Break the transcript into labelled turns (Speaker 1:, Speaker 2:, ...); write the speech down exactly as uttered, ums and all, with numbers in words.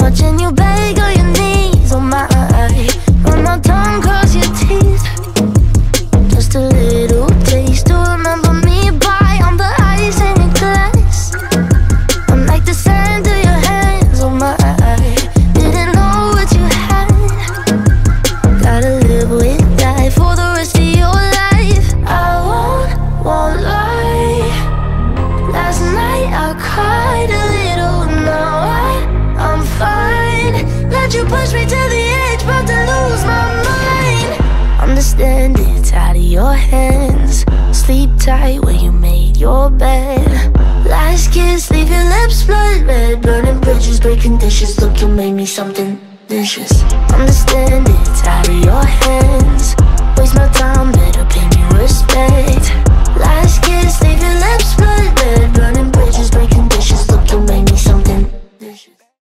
Speaker 1: watching you beg on your knees. Oh my, run my tongue across your teeth. Just a little taste to remember me by, on the ice in your glass. I'm like the sand to your hands. Oh my, didn't know what you had. Gotta live with that for the rest of your life. I won't, won't lie. Last night I cried a little. Now I, I'm fine. Let you push me to the edge, about to lose my mind. Understand it's out of your hands. Sleep tight where you made your bed. Last kiss, leave your lips blood red. Burning bridges, breaking dishes. Look, you made me something vicious. Understand it's out of your hands. Waste my time, better pay me respect. Last kiss, leave your lips blood